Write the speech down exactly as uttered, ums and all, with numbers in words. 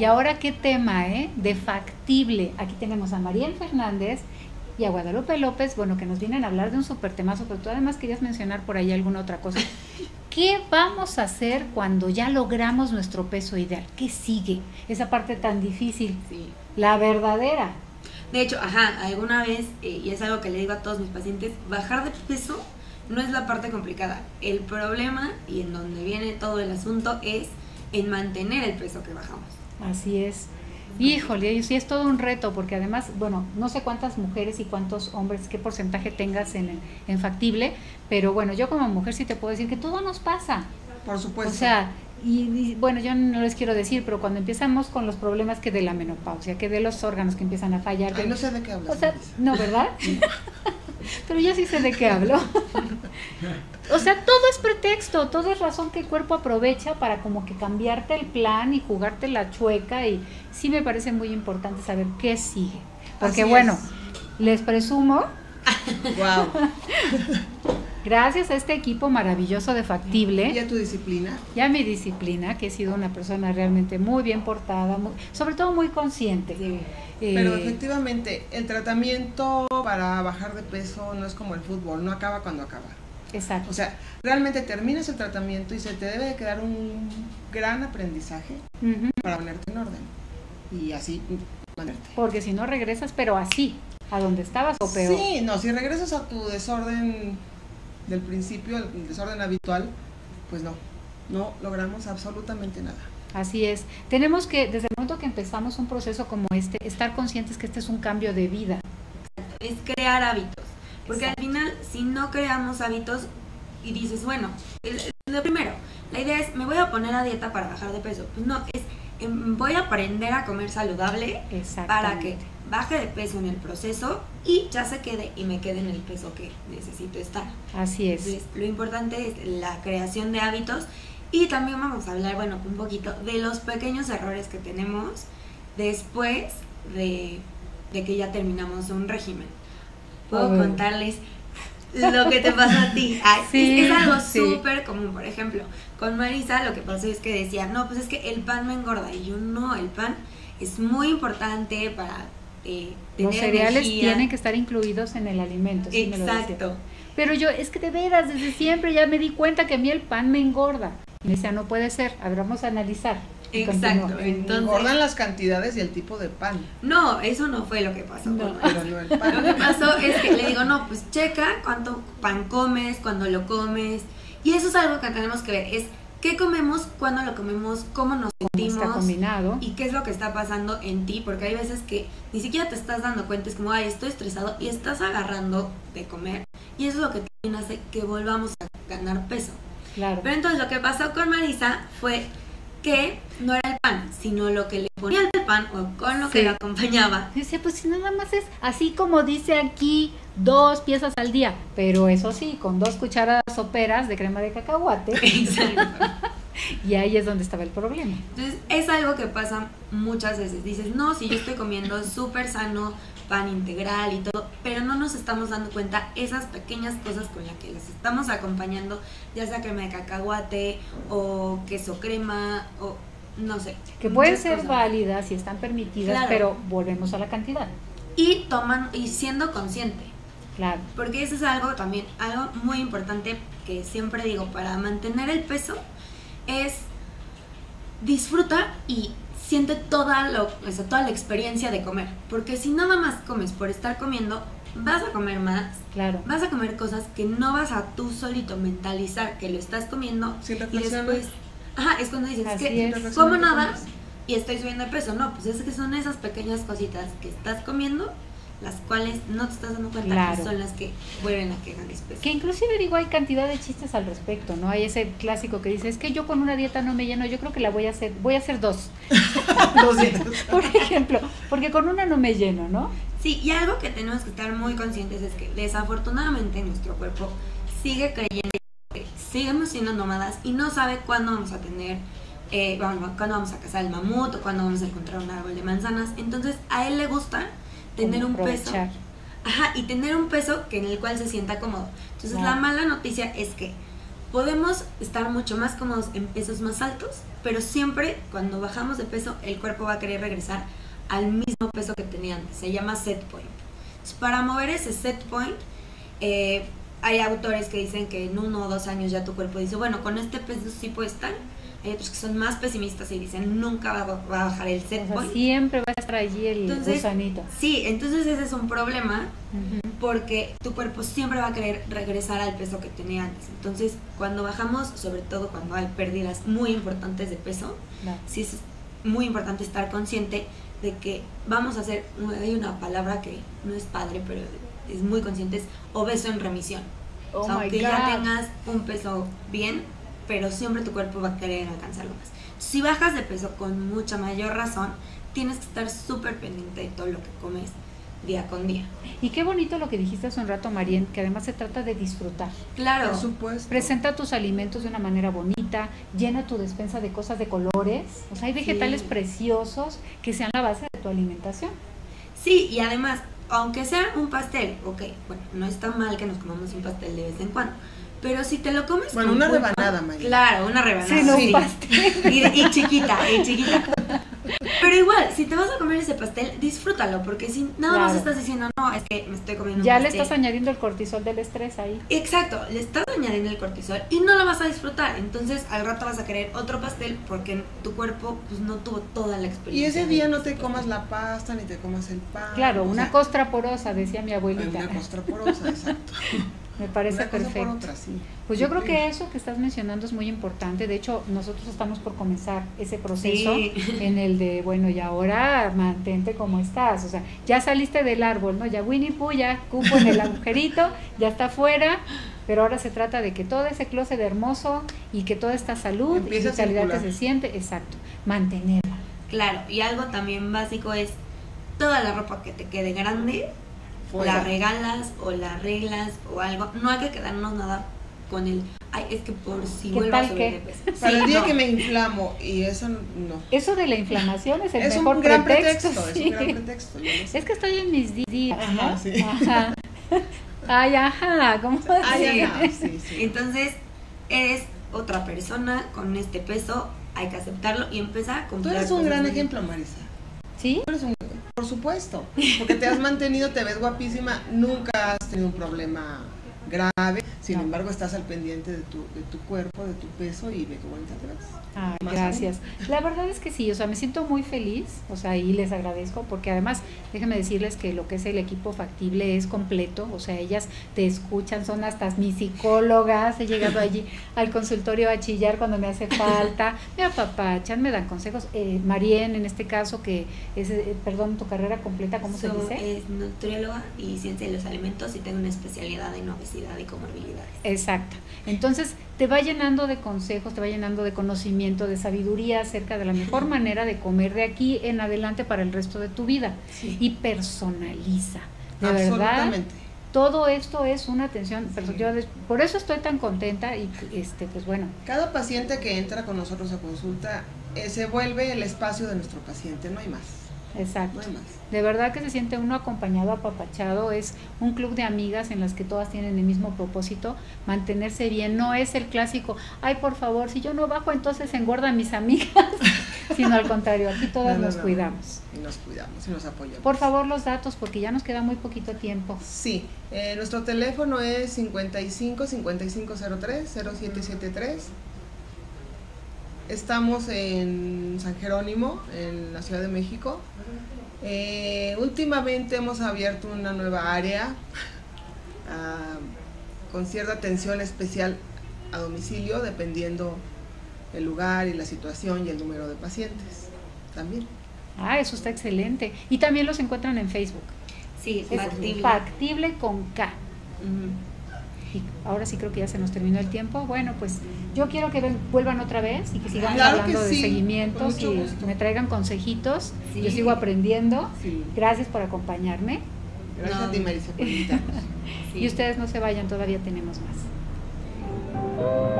Y ahora qué tema, ¿eh? De factible. Aquí tenemos a Mariel Fernández y a Guadalupe López, bueno, que nos vienen a hablar de un súper temazo, pero tú además querías mencionar por ahí alguna otra cosa. ¿Qué vamos a hacer cuando ya logramos nuestro peso ideal? ¿Qué sigue? Esa parte tan difícil, Sí. la verdadera. De hecho, ajá, alguna vez, eh, y es algo que le digo a todos mis pacientes, bajar de peso no es la parte complicada. El problema, y en donde viene todo el asunto, es en mantener el peso que bajamos. Así es. Híjole, sí es todo un reto, porque además, bueno, no sé cuántas mujeres y cuántos hombres, qué porcentaje tengas en, en factible, pero bueno, yo como mujer sí te puedo decir que todo nos pasa. Por supuesto. O sea, y, y bueno, yo no les quiero decir, pero cuando empezamos con los problemas que de la menopausia, que de los órganos que empiezan a fallar. Ay, que, no sé de qué hablas. O sea, no, ¿verdad? Pero yo sí sé de qué hablo. O sea, todo es pretexto, todo es razón que el cuerpo aprovecha para como que cambiarte el plan y jugarte la chueca, y sí me parece muy importante saber qué sigue. Porque Así bueno, es. les presumo, Wow. gracias a este equipo maravilloso de Factible, ¿Y a tu disciplina? ya mi disciplina, que he sido una persona realmente muy bien portada, muy, sobre todo muy consciente. Sí. Eh, Pero efectivamente, el tratamiento para bajar de peso no es como el fútbol, no acaba cuando acaba. Exacto. O sea, realmente terminas el tratamiento y se te debe de quedar un gran aprendizaje Ujú. para ponerte en orden. Y así mantenerte. Porque si no regresas, pero así, a donde estabas o peor. Sí, no, si regresas a tu desorden del principio, el desorden habitual, pues no, no logramos absolutamente nada. Así es. Tenemos que, desde el momento que empezamos un proceso como este, estar conscientes que este es un cambio de vida. Es crear hábitos. Porque Exacto. al final, si no creamos hábitos y dices, bueno, el- el- lo primero, la idea es, me voy a poner a dieta para bajar de peso. Pues no, es, em, voy a aprender a comer saludable para que baje de peso en el proceso y ya se quede y me quede en el peso que necesito estar. Así es. Entonces, lo importante es la creación de hábitos, y también vamos a hablar, bueno, un poquito de los pequeños errores que tenemos después de, de que ya terminamos un régimen. Puedo Oh. contarles lo que te pasó a ti. Ay, Sí, es, es algo sí. súper común. Por ejemplo, con Marisa lo que pasó es que decía, no, pues es que el pan me engorda. Y yo, no, el pan es muy importante para eh, tener Los cereales energía. tienen que estar incluidos en el alimento. Sí me lo decía. Exacto. Pero yo, es que de veras, desde siempre ya me di cuenta que a mí el pan me engorda. Y me decía, no puede ser, a ver, vamos a analizar. Y Exacto. continuó. Entonces, Engordan las cantidades y el tipo de pan, no, eso no fue lo que pasó. No. con Marisa. pero no el Lo que pan. pasó es que le digo, no, pues checa cuánto pan comes, cuándo lo comes. Y eso es algo que tenemos que ver, es qué comemos, cuándo lo comemos, cómo nos Como está sentimos combinado. y qué es lo que está pasando en ti, porque hay veces que ni siquiera te estás dando cuenta, es como, ay, estoy estresado, y estás agarrando de comer. Y eso es lo que también hace que volvamos a ganar peso. Claro. Pero entonces lo que pasó con Marisa fue que no era el pan, sino lo que le ponía al pan o con lo que Sí. lo acompañaba. Dice, pues si nada más es así como dice aquí, dos piezas al día, pero eso sí, con dos cucharadas soperas de crema de cacahuate, Exacto. y ahí es donde estaba el problema. Entonces es algo que pasa muchas veces. Dices, no, si yo estoy comiendo súper sano, pan integral y todo, pero no nos estamos dando cuenta esas pequeñas cosas con las que las estamos acompañando, ya sea crema de cacahuate o queso crema o no sé. Que pueden muchas ser cosas. válidas y están permitidas, Claro. pero volvemos a la cantidad. Y toman, y siendo consciente. Claro. Porque eso es algo también, algo muy importante que siempre digo, para mantener el peso, es disfruta y siente toda, lo, o sea, toda la experiencia de comer. Porque si nada más comes por estar comiendo, vas a comer más, Claro. vas a comer cosas que no vas a tú solito mentalizar que lo estás comiendo. Sin Y reflexionar. después, ajá, es cuando dices, Así que es. como nada y estoy subiendo de peso. No, pues es que son esas pequeñas cositas que estás comiendo, las cuales no te estás dando cuenta Claro. que son las que vuelven a que ganes peso. Que inclusive digo, hay cantidad de chistes al respecto, ¿no? Hay ese clásico que dice, es que yo con una dieta no me lleno, yo creo que la voy a hacer, voy a hacer dos, Lo siento. por ejemplo, porque con una no me lleno, ¿no? Sí, y algo que tenemos que estar muy conscientes es que desafortunadamente nuestro cuerpo sigue creyendo que seguimos siendo nómadas y no sabe cuándo vamos a tener, eh, vamos, cuándo vamos a cazar el mamut o cuándo vamos a encontrar un árbol de manzanas. Entonces a él le gusta tener Como un peso, aprovechar. ajá, y tener un peso que en el cual se sienta cómodo. Entonces Claro. la mala noticia es que podemos estar mucho más cómodos en pesos más altos, pero siempre cuando bajamos de peso el cuerpo va a querer regresar al mismo peso que tenía antes. Se llama set point. Entonces, para mover ese set point, eh, hay autores que dicen que en uno o dos años ya tu cuerpo dice, bueno, con este peso sí puede estar. Hay otros que son más pesimistas y dicen, nunca va, va a bajar el set o sea, point. Siempre va a estar allí el entonces, gusanito. Sí, entonces ese es un problema, uh-huh. porque tu cuerpo siempre va a querer regresar al peso que tenía antes. Entonces, cuando bajamos, sobre todo cuando hay pérdidas muy importantes de peso, no. sí es muy importante estar consciente de que vamos a hacer, hay una palabra que no es padre, pero es muy consciente, es obeso en remisión. Oh o sea, my aunque God. ya tengas un peso bien, pero siempre tu cuerpo va a querer alcanzarlo más. Si bajas de peso con mucha mayor razón, tienes que estar súper pendiente de todo lo que comes día con día. Y qué bonito lo que dijiste hace un rato, Marien, que además se trata de disfrutar. Claro. Por supuesto. Presenta tus alimentos de una manera bonita, llena tu despensa de cosas de colores, o sea, hay vegetales sí. preciosos que sean la base de tu alimentación. Sí, y además, aunque sea un pastel, ok, bueno, no está mal que nos comamos un pastel de vez en cuando, pero si te lo comes bueno, con una culpa, rebanada, María. Claro, una rebanada. Sí, no, sí. un pastel. Y, y chiquita, y chiquita. Pero igual, si te vas a comer ese pastel, disfrútalo, porque si nada Claro. más estás diciendo, no, es que me estoy comiendo Ya un le pastel. estás añadiendo el cortisol del estrés ahí. Exacto, le estás añadiendo el cortisol y no lo vas a disfrutar. Entonces al rato vas a querer otro pastel porque tu cuerpo pues no tuvo toda la Y experiencia. ese día no te comas la pasta ni te comas el pan. Claro, o una sea, costra porosa, decía mi abuelita. Una costra porosa, exacto. Me parece Una cosa perfecto. por otra, sí. Pues yo Sí, creo sí. que eso que estás mencionando es muy importante. De hecho, nosotros estamos por comenzar ese proceso Sí. en el de, bueno, y ahora mantente como estás. O sea, ya saliste del árbol, ¿no? Ya Winnie Pooh, ya cupo en el agujerito, ya está afuera. Pero ahora se trata de que todo ese closet hermoso y que toda esta salud Empieza y a vitalidad que circular. se siente, exacto, mantenerla. Claro, y algo también básico es toda la ropa que te quede grande, Fuera. la regalas o la arreglas o algo. No hay que quedarnos nada con el, ay, es que por si ¿Qué vuelvo a tal subir qué? de peso. Para Sí, el día no. que me inflamo y eso no. Eso de la inflamación es el Es mejor un gran pretexto. pretexto, sí. es un gran pretexto. yo lo sé. Es que estoy en mis días, ¿no? Ajá, sí. Ajá. Ay, ajá, ¿cómo Ay, así? ajá, sí, sí. Entonces, eres otra persona con este peso, hay que aceptarlo y empezar a Tú comprar eres un cosas gran de- ejemplo, Marisa. ¿Sí? Tú eres un- por supuesto, porque te has mantenido, te ves guapísima, nunca has tenido un problema grave, sin No. embargo estás al pendiente de tu, de tu cuerpo, de tu peso y de qué bonita te ves. Ah, Más gracias. La verdad es que sí, o sea, me siento muy feliz, o sea, y les agradezco porque además, déjenme decirles que lo que es el equipo factible es completo, o sea, ellas te escuchan, son hasta mis psicólogas, he llegado allí al consultorio a chillar cuando me hace falta, me apapachan, me dan consejos. Eh, Marien, en este caso, que es, eh, perdón, tu carrera completa, ¿cómo se So, dice? Es nutrióloga y ciencia de los alimentos y tengo una especialidad en obesidad y comorbilidades. Exacto. Entonces, te va llenando de consejos, te va llenando de conocimiento, de sabiduría acerca de la mejor manera de comer de aquí en adelante para el resto de tu vida. Sí. Y personaliza. De verdad, Absolutamente. todo esto es una atención. Sí. perso- yo des- por eso estoy tan contenta y este pues bueno, Cada paciente que entra con nosotros a consulta eh, se vuelve el espacio de nuestro paciente, no hay más, exacto. no hay más. De verdad que se siente uno acompañado, apapachado, es un club de amigas en las que todas tienen el mismo propósito, mantenerse bien, no es el clásico, ay por favor, si yo no bajo entonces engordan mis amigas, sino al contrario, aquí todas No, no, nos no. cuidamos. Y nos cuidamos y nos apoyamos. Por favor los datos porque ya nos queda muy poquito tiempo. Sí, eh, nuestro teléfono es cincuenta y cinco, cincuenta y cinco cero tres, cero siete siete tres. Estamos en San Jerónimo, en la Ciudad de México. Eh, últimamente hemos abierto una nueva área ah, con cierta atención especial a domicilio, dependiendo el lugar y la situación y el número de pacientes también. Ah, eso está excelente. Y también los encuentran en Facebook. Sí, Es factible. factible con K. Ujú. Y ahora sí creo que ya se nos terminó el tiempo. Bueno, pues yo quiero que ven- vuelvan otra vez y que sigamos Claro que hablando de sí, seguimientos con mucho y gusto. me traigan consejitos. Sí. Yo sigo aprendiendo. Sí. Gracias por acompañarme. Gracias No. a ti, Marisa, por invitarnos. Sí. Y ustedes no se vayan, todavía tenemos más.